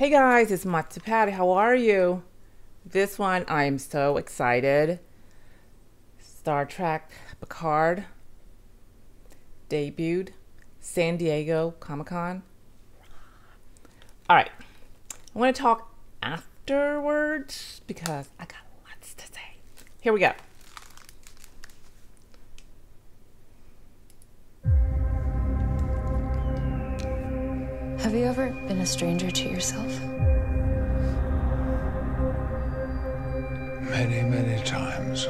Hey guys, it's Matsu Patty. How are you? This one, I'm so excited. Star Trek Picard debuted San Diego Comic-Con. All right, I want to talk afterwards because I got lots to say. Here we go. Have you ever been a stranger to yourself? Many, many times.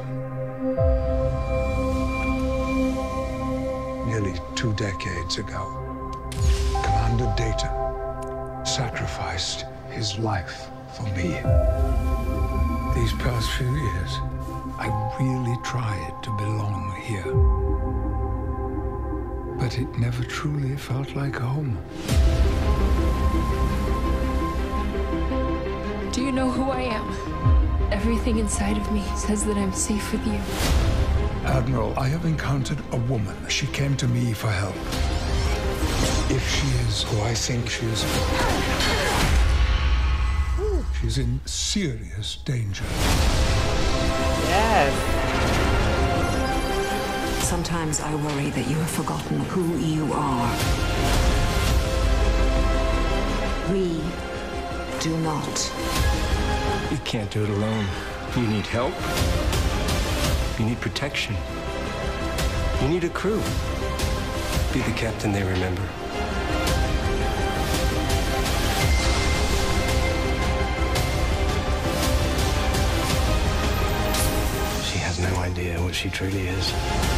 Nearly 2 decades ago, Commander Data sacrificed his life for me. These past few years, I really tried to belong here. But it never truly felt like home. Do you know who I am? Everything inside of me says that I'm safe with you. Admiral, I have encountered a woman. She came to me for help. If she is who I think she is, she's in serious danger. Yes. Sometimes I worry that you have forgotten who you are. We do not. You can't do it alone. You need help. You need protection. You need a crew. Be the captain they remember. She has no idea what she truly is.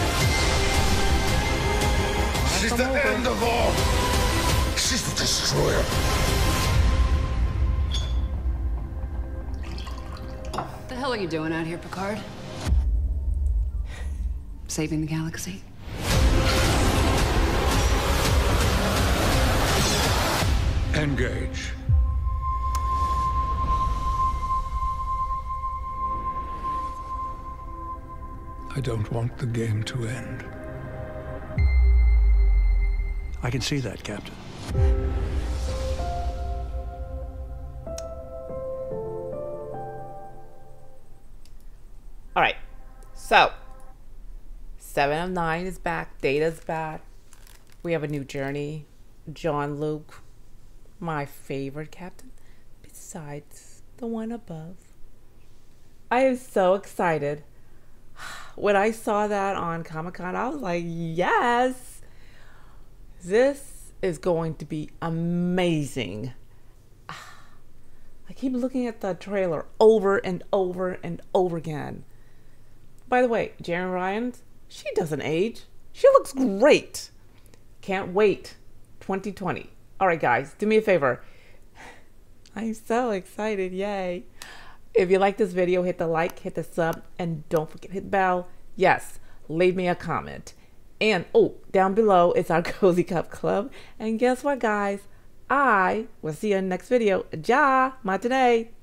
She's the end of all. She's the destroyer. What the hell are you doing out here, Picard? Saving the galaxy? Engage. I don't want the game to end. I can see that, Captain. All right, so 7 of 9 is back. Data's back. We have a new journey. Jean-Luc, my favorite captain, besides the one above. I am so excited. When I saw that on Comic-Con, I was like, yes, this is going to be amazing. I keep looking at the trailer over and over and over again. By the way, Jeri Ryan, she doesn't age. She looks great. Can't wait. 2020. All right, guys, do me a favor. I'm so excited. Yay. If you like this video, hit the like, hit the sub, and don't forget to hit the bell. Yes, leave me a comment. And, oh, down below is our Cozy Cup Club. And guess what, guys? I will see you in the next video. Ja, matinee.